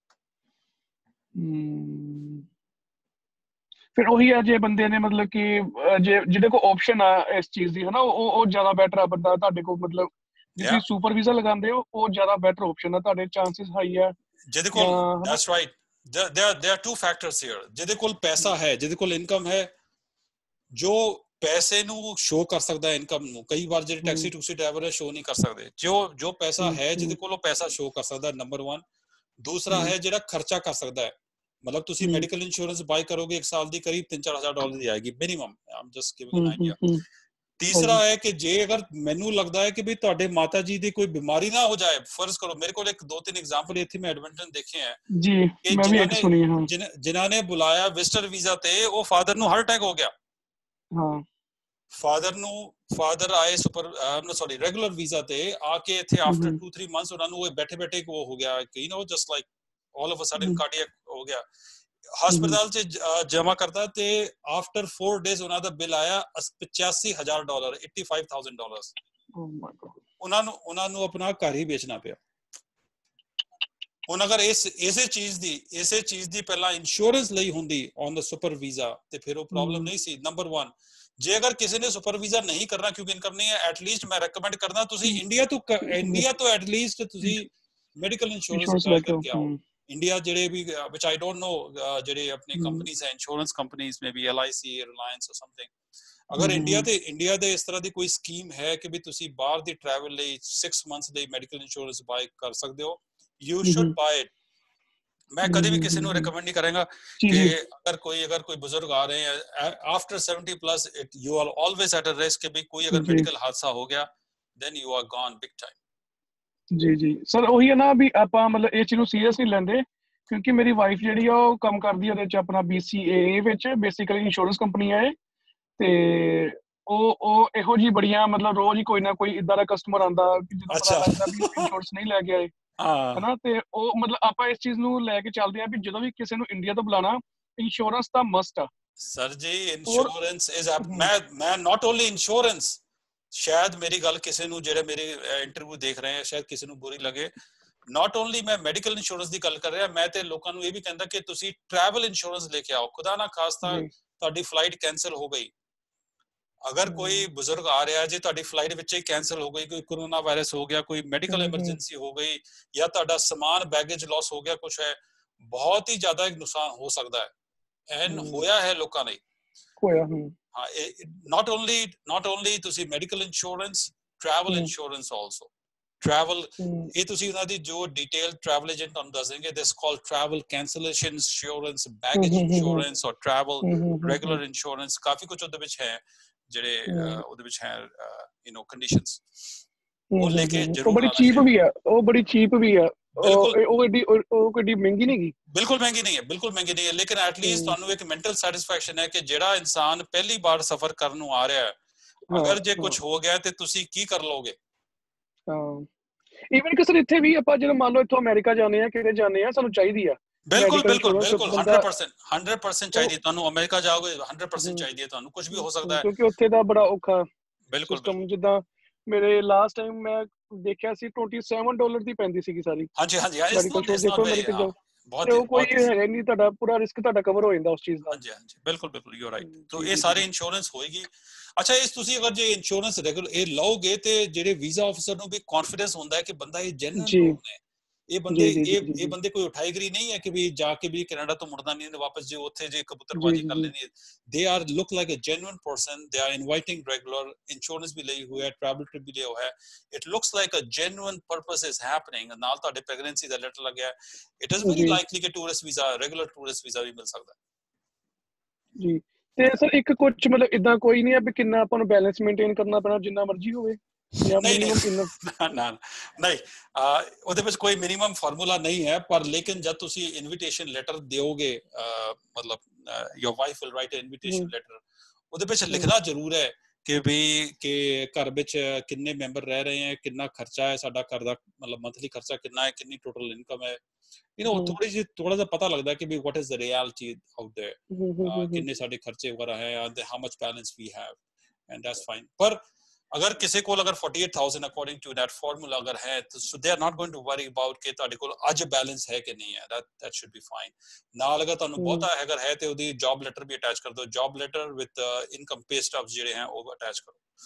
ਫਿਰ ਉਹੀ ਆ ਜੇ ਬੰਦੇ ਨੇ ਮਤਲਬ ਕਿ ਜੇ ਜਿਹਦੇ ਕੋਲ ਆਪਸ਼ਨ ਆ ਇਸ ਚੀਜ਼ ਦੀ ਹਨਾ ਉਹ ਉਹ ਜ਼ਿਆਦਾ ਬੈਟਰ ਆ ਬੰਦਾ ਤੁਹਾਡੇ ਕੋਲ ਮਤਲਬ ਜੇ ਤੁਸੀਂ ਸੁਪਰ ਵੀਜ਼ਾ ਲਗਾਉਂਦੇ ਹੋ ਉਹ ਜ਼ਿਆਦਾ ਬੈਟਰ ਆਪਸ਼ਨ ਆ ਤੁਹਾਡੇ ਚਾਂਸਸ ਹਾਈ ਆ ਜਿਹਦੇ ਕੋਲ that's right there there are two factors here ਜਿਹਦੇ ਕੋਲ ਪੈਸਾ ਹੈ ਜਿਹਦੇ ਕੋਲ ਇਨਕਮ ਹੈ ਜੋ ਪੈਸੇ ਨੂੰ ਸ਼ੋ ਕਰ ਸਕਦਾ ਹੈ ਇਨਕਮ ਨੂੰ ਕਈ ਵਾਰ ਜਿਹੜੇ ਟੈਕਸੀ ਟੂਕਸੀ ਡਰਾਈਵਰ ਹੈ ਸ਼ੋ ਨਹੀਂ ਕਰ ਸਕਦੇ ਜੋ ਜੋ ਪੈਸਾ ਹੈ ਜਿਹਦੇ ਕੋਲ ਉਹ ਪੈਸਾ ਸ਼ੋ ਕਰ ਸਕਦਾ ਨੰਬਰ one ਦੂਸਰਾ ਹੈ ਜਿਹੜਾ ਖਰਚਾ ਕਰ ਸਕਦਾ ਹੈ ਮਤਲਬ ਤੁਸੀਂ ਮੈਡੀਕਲ ਇੰਸ਼ੋਰੈਂਸ ਬਾਈ ਕਰੋਗੇ ਇੱਕ ਸਾਲ ਦੀ ਕਰੀਬ ਤਿੰਨ ਚਾਰ ਹਜ਼ਾਰ ਡਾਲਰ ਦੀ ਆਏਗੀ minimum um just giving an idea ਤੀਸਰਾ ਹੈ ਕਿ ਜੇ ਅਗਰ ਮੈਨੂੰ ਲੱਗਦਾ ਹੈ ਕਿ ਵੀ ਤੁਹਾਡੇ ਮਾਤਾ ਜੀ ਦੀ ਕੋਈ ਬਿਮਾਰੀ ਨਾ ਹੋ ਜਾਏ ਫਰਜ਼ ਕਰੋ ਮੇਰੇ ਕੋਲ ਇੱਕ ਦੋ ਤਿੰਨ ਐਗਜ਼ਾਮਪਲ ਇੱਥੇ ਮੈਂ ਐਡਮਿੰਟਨ ਦੇਖੇ ਹੈ ਜੀ ਮੈਂ ਵੀ ਇੱਕ ਸੁਣੀ ਹਾਂ ਜਿਨ੍ਹਾਂ ਨੇ ਬੁਲਾਇਆ ਵਿਜ਼ਟਰ ਵੀਜ਼ਾ ਤੇ ਉਹ ਫਾਦਰ ਨੂੰ ਹਾਰਟ ਅਟੈਕ ਹੋ ਗਿਆ ਹਾਂ ਫਾਦਰ ਨੂੰ ਫਾਦਰ ਆਏ super no sorry regular visa ਤੇ ਆ ਕੇ ਇੱਥੇ ਆਫਟਰ two three ਮੰਥਸ ਉਹਨਾਂ ਨੂੰ ਬੈਠੇ ਬੈਠੇ ਉਹ ਹੋ ਗਿਆ you know just like all of a sudden cardiac ਹੋ ਗਿਆ ਹਸਪਤਾਲ ਚ ਜਮਾ ਕਰਦਾ ਤੇ ਆਫਟਰ four days ਉਹਨਾਂ ਦਾ ਬਿੱਲ ਆਇਆ ਪਚਾਸੀ ਹਜ਼ਾਰ ਡਾਲਰ eighty-five thousand ਡਾਲਰਸ ਉਹਨਾਂ ਨੂੰ ਉਹਨਾਂ ਨੂੰ ਆਪਣਾ ਘਰ ਹੀ ਵੇਚਣਾ ਪਿਆ ਹੁਣ ਅਗਰ ਇਸ ਇਸੇ ਚੀਜ਼ ਦੀ ਇਸੇ ਚੀਜ਼ ਦੀ ਪਹਿਲਾਂ ਇੰਸ਼ੋਰੈਂਸ ਲਈ ਹੁੰਦੀ ਔਨ ਦਾ ਸੁਪਰ ਵੀਜ਼ਾ ਤੇ ਫਿਰ ਉਹ ਪ੍ਰੋਬਲਮ ਨਹੀਂ ਸੀ ਨੰਬਰ one ਜੇ ਅਗਰ ਕਿਸੇ ਨੇ ਸੁਪਰ ਵੀਜ਼ਾ ਨਹੀਂ ਕਰਨਾ ਕਿਉਂਕਿ ਇਨਕਮ ਨਹੀਂ ਹੈ ਐਟਲੀਸਟ ਮੈਂ ਰეკਮੈਂਡ ਕਰਦਾ ਤੁਸੀਂ ਇੰਡੀਆ ਤੋਂ ਇੰਡੀਆ ਤੋਂ ਐਟਲੀਸਟ ਤੁਸੀਂ ਮੈਡੀਕਲ ਇੰਸ਼ੋਰੈਂਸ ਅਪਲਾਈ ਕਰਕੇ ਆਓ ਇੰਡੀਆ ਜਿਹੜੇ ਵੀ which I don't know ਜਿਹੜੇ ਆਪਣੇ ਕੰਪਨੀਆਂ ਹੈ ਇੰਸ਼ੋਰੈਂਸ ਕੰਪਨੀਆਂ maybe L I C Reliance or something ਅਗਰ ਇੰਡੀਆ ਤੇ ਇੰਡੀਆ ਦੇ ਇਸ ਤਰ੍ਹਾਂ ਦੀ ਕੋਈ ਸਕੀਮ ਹੈ ਕਿ ਵੀ ਤੁਸੀਂ ਬਾਹਰ ਦੀ ਟਰੈਵਲ ਲਈ six months ਲਈ ਮੈਡੀਕਲ ਇੰਸ਼ੋਰੈਂਸ ਬਾਈ ਕਰ ਸਕਦੇ ਹੋ you should buy it ਮੈਂ ਕਦੇ ਵੀ ਕਿਸੇ ਨੂੰ ਰეკਮੈਂਡ ਨਹੀਂ ਕਰਾਂਗਾ ਕਿ ਅਗਰ ਕੋਈ ਅਗਰ ਕੋਈ ਬਜ਼ੁਰਗ ਆ ਰਹੇ ਹੈ after seventy plus it you are always at a risk ਕਿ ਵੀ ਕੋਈ ਅਗਰ ਮੈਡੀਕਲ ਹਾਦਸਾ ਹੋ ਗਿਆ then you are gone big time ਜੀ ਜੀ ਸਰ ਉਹੀ ਹੈ ਨਾ ਵੀ ਆਪਾਂ ਮਤਲਬ ਇਹ ਚੀਜ਼ ਨੂੰ ਸੀਰੀਅਸ ਨਹੀਂ ਲੈਂਦੇ ਕਿਉਂਕਿ ਮੇਰੀ ਵਾਈਫ ਜਿਹੜੀ ਆ ਉਹ ਕੰਮ ਕਰਦੀ ਉਹਦੇ ਚ ਆਪਣਾ B C A A ਵਿੱਚ ਬੇਸਿਕਲੀ ਇੰਸ਼ੋਰੈਂਸ ਕੰਪਨੀ ਹੈ ਤੇ ਉਹ ਉਹ ਇਹੋ ਜਿਹੀ ਬੜੀਆਂ ਮਤਲਬ ਰੋਜ਼ ਹੀ ਕੋਈ ਨਾ ਕੋਈ ਇਦਾਂ ਦਾ ਕਸਟਮਰ ਆਉਂਦਾ ਜਿਹਨੂੰ ਪਤਾ ਲੱਗਦਾ ਵੀ ਇੰਸ਼ੋਰੈਂਸ ਨਹੀਂ ਲੈ ਕੇ ਆਏ ਹਨਾ ਤੇ ਉਹ ਮਤਲਬ ਆਪਾਂ ਇਸ ਚੀਜ਼ ਨੂੰ ਲੈ ਕੇ ਚੱਲਦੇ ਆ ਵੀ ਜਦੋਂ ਵੀ ਕਿਸੇ ਨੂੰ ਇੰਡੀਆ ਤੋਂ ਬੁਲਾਣਾ ਇੰਸ਼ੋਰੈਂਸ ਤਾਂ ਮਸਟ ਆ ਸਰ ਜੀ ਇੰਸ਼ੋਰੈਂਸ ਇਜ਼ ਮੈਂ ਮੈਂ ਨਾਟ ਓਨਲੀ ਇੰਸ਼ੋਰੈਂਸ ਸ਼ਾਇਦ ਮੇਰੀ ਗੱਲ ਕਿਸੇ ਨੂੰ ਜਿਹੜੇ ਮੇਰੇ ਇੰਟਰਵਿਊ ਦੇਖ ਰਹੇ ਹੈ ਸ਼ਾਇਦ ਕਿਸੇ ਨੂੰ ਬੁਰੀ ਲੱਗੇ ਨਾਟ ਓਨਲੀ ਮੈਂ ਮੈਡੀਕਲ ਇੰਸ਼ੋਰੈਂਸ ਦੀ ਗੱਲ ਕਰ ਰਿਹਾ ਮੈਂ ਤੇ ਲੋਕਾਂ ਨੂੰ ਇਹ ਵੀ ਕਹਿੰਦਾ ਕਿ ਤੁਸੀਂ ਟਰੈਵਲ ਇੰਸ਼ੋਰੈਂਸ ਲੈ ਕੇ ਆਓ ਖੁਦਾ ਨਾ ਖਾਸਤਾ ਤੁਹਾਡੀ ਫਲਾਈਟ ਕੈਂਸਲ ਹੋ ਗਈ ਅਗਰ ਕੋਈ ਬਜ਼ੁਰਗ ਆ ਰਿਹਾ ਜੇ ਤੁਹਾਡੀ ਫਲਾਈਟ ਵਿੱਚ ਹੀ ਕੈਂਸਲ ਹੋ ਗਈ ਕੋਈ ਕੋਰੋਨਾ ਵਾਇਰਸ ਹੋ ਗਿਆ ਕੋਈ ਮੈਡੀਕਲ ਐਮਰਜੈਂਸੀ ਹੋ ਗਈ ਜਾਂ ਤੁਹਾਡਾ ਸਮਾਨ ਬੈਗੇਜ ਲਾਸ ਹੋ ਗਿਆ ਕੁਝ ਹੈ ਬਹੁਤ ਹੀ ਜ਼ਿਆਦਾ ਨੁਕਸਾਨ ਹੋ ਸਕਦਾ ਹੈ ਐਨ ਹੋਇਆ ਹੈ ਲੋਕਾਂ ਨੇ ਹੋਇਆ ਹਾਂ not only not only ਤੁਸੀਂ medical insurance travel insurance also travel ਇਹ ਤੁਸੀਂ ਉਹਨਾਂ ਦੀ ਜੋ ਡਿਟੇਲ ਟਰੈਵਲ ਏਜੰਟ ਤੁਹਾਨੂੰ ਦੱਸਣਗੇ this call travel cancellation insurance baggage insurance ਔਰ ਟਰੈਵਲ ਰੈਗੂਲਰ ਇੰਸ਼ੋਰੈਂਸ ਕਾਫੀ ਕੁਝ ਉਹਦੇ ਵਿੱਚ ਹੈ ਜਿਹੜੇ ਉਹਦੇ ਵਿੱਚ ਹੈ ਯੂ نو ਕੰਡੀਸ਼ਨਸ ਉਹ ਲੈ ਕੇ ਜ਼ਰੂਰ ਬੜੀ ਚੀਪ ਵੀ ਆ ਉਹ ਬੜੀ ਚੀਪ ਵੀ ਆ ਬਿਲਕੁਲ ਉਹ ਏਡੀ ਉਹ ਕਿੱਡੀ ਮਹਿੰਗੀ ਨਹੀਂ ਗਈ ਬਿਲਕੁਲ ਮਹਿੰਗੀ ਨਹੀਂ ਹੈ ਬਿਲਕੁਲ ਮਹਿੰਗੀ ਨਹੀਂ ਹੈ ਲੇਕਿਨ ਐਟਲੀਸਟ ਤੁਹਾਨੂੰ ਇੱਕ ਮੈਂਟਲ ਸੈਟੀਸਫੈਕਸ਼ਨ ਹੈ ਕਿ ਜਿਹੜਾ ਇਨਸਾਨ ਪਹਿਲੀ ਵਾਰ ਸਫ਼ਰ ਕਰਨ ਨੂੰ ਆ ਰਿਹਾ ਹੈ ਅਗਰ ਜੇ ਕੁਝ ਹੋ ਗਿਆ ਤੇ ਤੁਸੀਂ ਕੀ ਕਰ ਲਓਗੇ ਹਾਂ ਇਵਨ ਕਿ ਸਰ ਇੱਥੇ ਵੀ ਆਪਾਂ ਜਦੋਂ ਮੰਨ ਲਓ ਇੱਥੋਂ ਅਮਰੀਕਾ ਜਾਂਦੇ ਆ ਕਿਤੇ ਜਾਂਦੇ ਆ ਸਾਨੂੰ ਚਾਹੀਦੀ ਆ ਬਿਲਕੁਲ ਬਿਲਕੁਲ ਬਿਲਕੁਲ one hundred percent one hundred percent ਚਾਹੀਦੀ ਤੁਹਾਨੂੰ ਅਮਰੀਕਾ ਜਾਓਗੇ one hundred percent ਚਾਹੀਦੀ ਹੈ ਤੁਹਾਨੂੰ ਕੁਝ ਵੀ ਹੋ ਸਕਦਾ ਹੈ ਕਿਉਂਕਿ ਉੱਥੇ ਦਾ ਬੜਾ ਔਖਾ ਬਿਲਕੁਲ ਸਿਸਟਮ ਜਿੱਦਾਂ ਮੇਰੇ ਲਾਸਟ ਟਾਈਮ ਮੈਂ ਦੇਖਿਆ ਸੀ twenty-seven ਡਾਲਰ ਦੀ ਪੈਂਦੀ ਸੀਗੀ ਸਾਰੀ ਹਾਂਜੀ ਹਾਂਜੀ ਇਸ ਤੋਂ ਬਹੁਤ ਕੋਈ ਹੈ ਨਹੀਂ ਤੁਹਾਡਾ ਪੂਰਾ ਰਿਸਕ ਤੁਹਾਡਾ ਕਵਰ ਹੋ ਜਾਂਦਾ ਉਸ ਚੀਜ਼ ਦਾ ਹਾਂਜੀ ਹਾਂਜੀ ਬਿਲਕੁਲ ਬਿਲਕੁਲ ਯੂ ਰਾਈਟ ਸੋ ਇਹ ਸਾਰੇ ਇੰਸ਼ੋਰੈਂਸ ਹੋਏਗੀ ਅੱਛਾ ਇਸ ਤੁਸੀਂ ਅਗਰ ਜੇ ਇੰਸ਼ੋਰੈਂਸ ਰੈਗੂਲਰ ਇਹ ਲਓਗੇ ਤੇ ਜਿਹੜੇ ਵੀਜ਼ਾ ਅਫਸਰ ਨੂੰ ਵੀ ਕੌਨਫੀਡੈਂਸ ਹੁੰਦਾ ਹੈ ਕਿ ਬੰਦਾ ਇਹ ਜੈਨੂਇਨ ਹੈ ਇਹ ਬੰਦੇ ਇਹ ਇਹ ਬੰਦੇ ਕੋਈ ਉਠਾਈਗਰੀ ਨਹੀਂ ਹੈ ਕਿ ਵੀ ਜਾ ਕੇ ਵੀ ਕੈਨੇਡਾ ਤੋਂ ਮੁੜਨਾ ਨਹੀਂ ਤੇ ਵਾਪਸ ਜੇ ਉੱਥੇ ਜੇ ਕਬੂਤਰਬਾਜ਼ੀ ਕਰ ਲੈਣੀ they are look like a genuine person they are inviting regular insurance ਵੀ ਲਈ ਹੋਇਆ ਟਰੈਵਲ ਟ੍ਰਿਪ ਵੀ ਲਿਆ ਹੋਇਆ it looks like a genuine purpose is happening ਨਾਲ ਤੁਹਾਡੇ ਪ੍ਰੈਗਨੈਂਸੀ ਦਾ ਲੈਟਰ ਲੱਗਿਆ ਇਟ ਇਜ਼ ਵੈਰੀ ਲਾਈਕਲੀ ਕਿ tourist visa regular tourist visa ਵੀ ਮਿਲ ਸਕਦਾ ਜੀ ਤੇ ਸਰ ਇੱਕ ਕੁਝ ਮਤਲਬ ਇਦਾਂ ਕੋਈ ਨਹੀਂ ਹੈ ਵੀ ਕਿੰਨਾ ਆਪਾਂ ਨੂੰ ਬੈਲੈਂਸ ਮੇਨਟੇਨ ਕਰਨਾ ਪੈਣਾ ਜਿੰਨਾ ਮਰਜ਼ੀ ਹੋਵੇ ਨਹੀਂ ਨਹੀਂ ਨਹੀਂ ਉਹਦੇ ਵਿੱਚ ਕੋਈ ਮਿਨੀਮਮ ਫਾਰਮੂਲਾ ਨਹੀਂ ਹੈ ਪਰ ਲੇਕਿਨ ਜਦ ਤੁਸੀਂ ਇਨਵੀਟੇਸ਼ਨ ਲੈਟਰ ਦਿਓਗੇ ਮਤਲਬ your wife will write a invitation letter ਉਹਦੇ ਵਿੱਚ ਲਿਖਣਾ ਜ਼ਰੂਰ ਹੈ ਕਿ ਵੀ ਕਿ ਘਰ ਵਿੱਚ ਕਿੰਨੇ ਮੈਂਬਰ ਰਹਿ ਰਹੇ ਹੈ ਕਿੰਨਾ ਖਰਚਾ ਹੈ ਸਾਡਾ ਘਰ ਦਾ ਮਤਲਬ ਮੰਥਲੀ ਖਰਚਾ ਕਿੰਨਾ ਹੈ ਕਿੰਨੀ ਟੋਟਲ ਇਨਕਮ ਹੈ ਯੂ نو ਥੋੜੀ ਜਿਹੀ ਥੋੜਾ ਜਿਹਾ ਪਤਾ ਲੱਗਦਾ ਕਿ ਵੀ what is the reality out there ਕਿੰਨੇ ਸਾਡੇ ਖਰਚੇ ਵਗੈਰਾ ਹੈ and how much balance we have and that's fine ਪਰ ਅਗਰ ਕਿਸੇ ਕੋਲ ਅਗਰ forty-eight thousand according to that formula ਅਗਰ ਹੈ so they are not going to worry about ਕਿ ਤੁਹਾਡੇ ਕੋਲ ਅੱਜ ਬੈਲੈਂਸ ਹੈ ਕਿ ਨਹੀਂ ਹੈ that that should be fine ਨਾਲ ਅਗਰ ਤੁਹਾਨੂੰ ਬਹੁਤਾ ਅਗਰ ਹੈ ਤੇ ਉਹਦੀ ਜੌਬ ਲੈਟਰ ਵੀ ਅਟੈਚ ਕਰ ਦਿਓ job letter with income pay stubs ਜਿਹੜੇ ਹੈ ਉਹ ਅਟੈਚ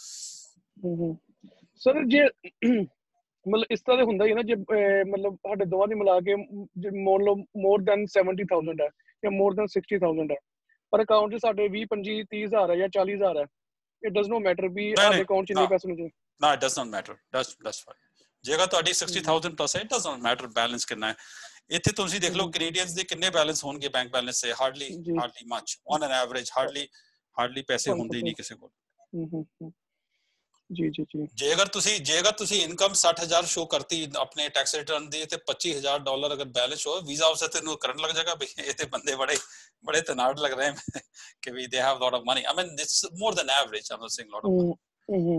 ਕਰੋ ਸਰ ਜੇ ਮਤਲਬ ਇਸ ਤਰ੍ਹਾਂ ਦੇ ਹੁੰਦਾ ਹੀ ਨਾ ਜੇ ਮਤਲਬ ਸਾਡੇ ਦੋਵਾਂ ਦੀ ਮਿਲਾ ਕੇ ਮੰਨ ਲਓ ਮੋਰ ਦੈਨ seventy thousand ਹੈ ਜਾਂ ਮੋਰ ਦੈਨ sixty thousand ਹੈ ਪਰ ਅਕਾਊਂਟ 'ਚ ਸਾਡੇ ਵੀਹ ਪੱਚੀ ਤੀਹ ਹਜ਼ਾਰ ਹੈ ਜਾਂ ਚਾਲੀ ਹਜ਼ਾਰ ਹੈ it does not matter ਵੀ ਸਾਡੇ ਅਕਾਊਂਟ 'ਚ ਇੰਨੇ ਪੈਸੇ ਨੇ no it does not matter that's that's fine ਜੇਗਾ ਤੁਹਾਡੀ sixty thousand plus it does not matter balance ਕਿੰਨਾ ਹੈ ਇੱਥੇ ਤੁਸੀਂ ਦੇਖ ਲਓ ਕੈਨੇਡੀਅਨਸ ਦੇ ਕਿੰਨੇ ਬੈਲੈਂਸ ਹੋਣਗੇ ਬੈਂਕ ਬੈਲੈਂਸ ਸੇ hardly hardly much on an average hardly hardly ਪੈਸੇ ਹੁੰਦੇ ਹੀ ਨਹੀਂ ਕਿਸੇ ਕੋਲ ਜੀ ਜੀ ਜੀ ਜੇ ਅਗਰ ਤੁਸੀਂ ਜੇ ਅਗਰ ਤੁਸੀਂ ਇਨਕਮ sixty thousand ਸ਼ੋ ਕਰਤੀ ਆਪਣੇ ਟੈਕਸ ਰਿਟਰਨ ਦੀ ਤੇ twenty thousand ਡਾਲਰ ਅਗਰ ਬੈਲੈਂਸ ਹੋ ਵੀਜ਼ਾ ਆਫਸਰ ਤੈਨੂੰ ਕਰਨ ਲੱਗ ਜਾਏਗਾ ਬਈ ਇਹ ਤੇ ਬੰਦੇ ਬੜੇ ਬੜੇ ਤਨਾੜ ਲੱਗ ਰਹੇ ਹਨ ਕਿ ਵੀ they have lot of money I mean it's more than average I'm not saying lot of money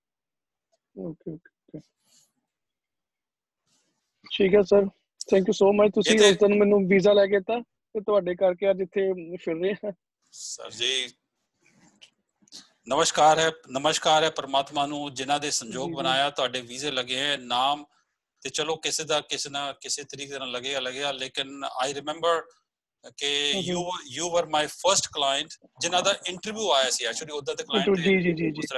okay okay ਠੀਕ ਹੈ sir thank you so much ਤੁਸੀਂ ਉਸ ਦਿਨ ਮੈਨੂੰ ਵੀਜ਼ਾ ਲੈ ਕੇ ਦਿੱਤਾ ਤੇ ਤੁਹਾਡੇ ਕਰਕੇ ਅੱਜ ਇੱਥੇ ਫਿਰ ਰਹੇ ਹਾਂ ਸਰ ਜੀ ਨਮਸਕਾਰ ਹੈ ਨਮਸਕਾਰ ਹੈ ਪਰਮਾਤਮਾ ਨੂੰ ਜਿਨ੍ਹਾਂ ਦੇ ਸੰਜੋਗ ਬਣਾਇਆ ਤੁਹਾਡੇ ਵੀਜ਼ੇ ਲੱਗੇ ਹੈ ਨਾਮ ਤੇ ਚਲੋ ਕਿਸੇ ਦਾ ਕਿਸੇ ਨਾ ਕਿਸੇ ਤਰੀਕੇ ਨਾਲ ਲੱਗਿਆ ਲੱਗਿਆ ਲੇਕਿਨ ਆਈ ਰਿਮੈਂਬਰ ਕਿ you you were my first client ਜਿਨ੍ਹਾਂ ਦਾ ਇੰਟਰਵਿਊ ਆਇਆ ਸੀ ਐਕਚੁਅਲੀ ਉਹਦਾ ਤੇ ਕਲਾਇੰਟ ਜੀ ਜੀ ਜੀ ਦੂਸਰਾ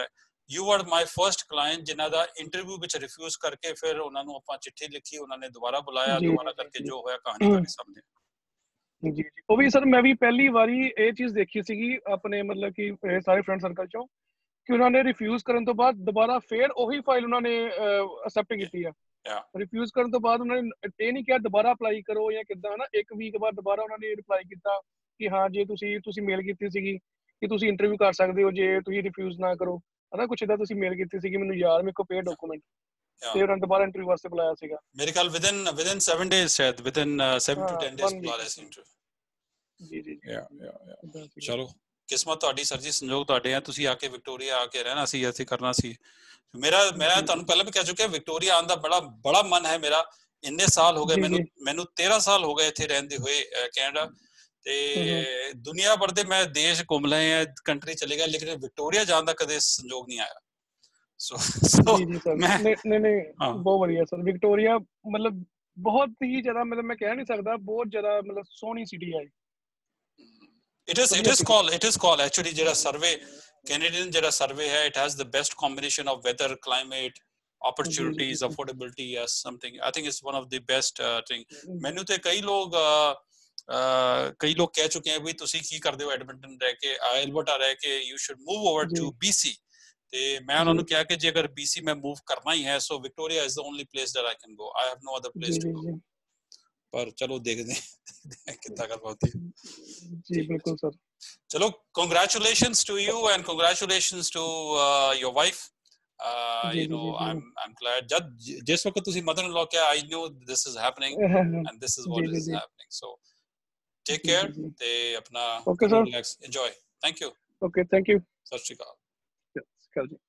you are my first client ਜਿਨ੍ਹਾਂ ਦਾ ਇੰਟਰਵਿਊ ਵਿੱਚ ਰਿਫਿਊਜ਼ ਕਰਕੇ ਫਿਰ ਉਹਨਾਂ ਨੂੰ ਆਪਾਂ ਚਿੱਠੀ ਲਿਖੀ, ਉਹਨਾਂ ਨੇ ਦੁਬਾਰਾ ਬੁਲਾਇਆ, ਦੁਬਾਰਾ ਕਰਕੇ ਜੋ ਹੋਇਆ ਕਹਾਣੀ ਤੁਹਾਡੇ ਸਾਹਮਣੇ। ਜੀ ਜੀ ਉਹ ਵੀ ਸਰ ਮੈਂ ਵੀ ਪਹਿਲੀ ਵਾਰੀ ਇਹ ਚੀਜ਼ ਦੇਖੀ ਸੀਗੀ ਆਪਣੇ ਮਤਲਬ ਕਿ ਸਾਰੇ ਫਰੈਂਡ ਸਰਕਲ ਚੋਂ ਕਿ ਉਹਨਾਂ ਨੇ ਰਿਫਿਊਜ਼ ਕਰਨ ਤੋਂ ਬਾਅਦ ਦੁਬਾਰਾ ਫੇਰ ਉਹੀ ਫਾਈਲ ਉਹਨਾਂ ਨੇ ਅਸੈਪਟ ਕੀਤੀ ਆ। ਰਿਫਿਊਜ਼ ਕਰਨ ਤੋਂ ਬਾਅਦ ਉਹਨਾਂ ਨੇ ਇਹ ਨਹੀਂ ਕਿਹਾ ਦੁਬਾਰਾ ਅਪਲਾਈ ਕਰੋ ਜਾਂ ਕਿੱਦਾਂ ਹਨਾ, ਇੱਕ ਵੀਕ ਬਾਅਦ ਦੁਬਾਰਾ ਉਹਨਾਂ ਨੇ ਰਿਪਲਾਈ ਕੀਤਾ ਕਿ ਹਾਂ ਜੇ ਤੁਸੀਂ ਤੁਸੀਂ ਮੇਲ ਕੀਤੀ ਸੀਗੀ ਕਿ ਤੁਸੀਂ ਇੰਟਰਵਿਊ ਕਰ ਸਕਦੇ ਹੋ ਜੇ ਤੁਸੀਂ ਰਿਫਿਊਜ਼ ਨਾ ਕਰੋ ਹਨਾ, ਕੁਛ ਇਦਾਂ ਤੁਸੀਂ ਮੇਲ ਕੀਤੀ ਸੀਗੀ ਮੈਨੂੰ ਯਾਦ, ਮੇਰੇ ਕੋਲ ਪੇ ਡਾਕੂਮੈਂਟ ਤੇ ਉਹਨਾਂ ਨੇ ਦੁਬਾਰਾ ਇੰਟਰਵਿਊ ਵਾਸਤੇ ਬੁਲਾਇਆ ਸੀਗਾ। ਮੇਰੇ ਖਿਆਲ ਵਿਦਿਨ ਵਿਦਿਨ seven days ਸ਼ਾਇਦ within seven to ten days ਬੁਲਾ ਲਿਆ ਸੀ ਇੰਟਰਵਿਊ। ਜੀ ਜੀ ਯਾ ਯਾ ਚਲੋ ਕਿਸਮਤ ਤੁਹਾਡੀ ਸਰ ਜੀ, ਸੰਯੋਗ ਤੁਹਾਡੇ ਆ, ਤੁਸੀਂ ਆ ਕੇ ਵਿਕਟੋਰੀਆ ਆ ਕੇ ਰਹਿਣਾ ਸੀ, ਅਸੀਂ ਕਰਨਾ ਸੀ। ਮੇਰਾ ਮੈਂ ਤੁਹਾਨੂੰ ਪਹਿਲਾਂ ਵੀ ਕਹਿ ਚੁੱਕਿਆ ਵਿਕਟੋਰੀਆ ਆਉਣ ਦਾ ਬੜਾ ਬੜਾ ਮਨ ਹੈ ਮੇਰਾ। ਇੰਨੇ ਸਾਲ ਹੋ ਗਏ ਮੈਨੂੰ ਮੈਨੂੰ ਤੇਰਾਂ ਸਾਲ ਹੋ ਗਏ ਇੱਥੇ ਰਹਿੰਦੇ ਹੋਏ ਕੈਨੇਡਾ, ਤੇ ਦੁਨੀਆ ਭਰ ਦੇ ਮੈਂ ਦੇਸ਼ ਘੁੰਮ ਲਏ ਆ, ਕੰਟਰੀ ਚਲੇ ਗਿਆ, ਲੇਕਿਨ ਵਿਕਟੋਰੀਆ ਜਾਣ ਦਾ ਕਦੇ ਸੰਯੋਗ ਨਹੀਂ ਆਇਆ। ਸੋ ਜੀ ਜੀ ਸਰ ਨਹੀਂ ਨਹੀਂ ਨਹੀਂ ਬਹੁਤ ਵਧੀਆ ਸਰ, ਵਿਕਟੋਰੀਆ ਮਤਲਬ ਬਹੁਤ ਹੀ ਜ਼ਿਆਦਾ ਮਤਲਬ ਮੈਂ ਕਹਿ ਨਹੀਂ ਸਕਦਾ, ਬਹੁਤ ਜ਼ਿਆਦਾ ਮਤਲਬ ਸੋਹਣੀ ਸਿਟੀ ਹੈ। It is it is called it is called actually ਜਿਹੜਾ ਸਰਵੇ Canadian ਜਿਹੜਾ ਸਰਵੇ ਹੈ, it has the best combination of weather, climate, opportunities, affordability as something. I think it's one of the best uh, thing. ਮੈਨੂੰ ਤੇ ਕਈ ਲੋਕ ਕਈ ਲੋਕ ਕਹਿ ਚੁੱਕੇ ਹੈ ਵੀ ਤੁਸੀਂ ਕੀ ਕਰਦੇ ਹੋ ਐਡਮਿੰਟਨ ਰਹਿ ਕੇ, ਐਲਬਰਟਾ ਰਹਿ ਕੇ, you should move over to B C, ਤੇ ਮੈਂ ਉਹਨਾਂ ਨੂੰ ਕਿਹਾ ਕਿ ਜੇ ਅਗਰ B C ਮੈਂ move ਕਰਨਾ ਹੀ ਹੈ so Victoria is the only place that I can go. I have no other place to go. ਪਰ ਚਲੋ ਦੇਖਦੇ ਹਾਂ ਕਿੱਦਾਂ ਗੱਲ ਹੁੰਦੀ ਹੈ। ਜੀ ਬਿਲਕੁਲ ਸਰ। ਚਲੋ congratulations to you and congratulations to uh, your wife. Uh, you know, I'm I'm glad jad jis waqt tusi mother in law kiya I knew this is happening and this is what is happening. So take care te apna relax, enjoy. Thank you. Okay, thank you. Sat shri akal. Yes,